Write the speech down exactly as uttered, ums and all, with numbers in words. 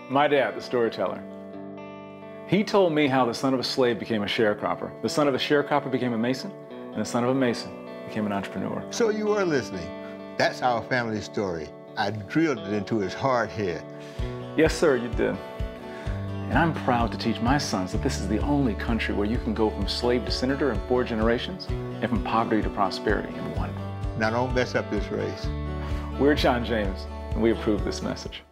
My dad, the storyteller. He told me how the son of a slave became a sharecropper, the son of a sharecropper became a mason, and the son of a mason became an entrepreneur. So you were listening. That's our family story. I drilled it into his hard head. Yes, sir, you did. And I'm proud to teach my sons that this is the only country where you can go from slave to senator in four generations and from poverty to prosperity in one. Now don't mess up this race. We're John James, and we approve this message.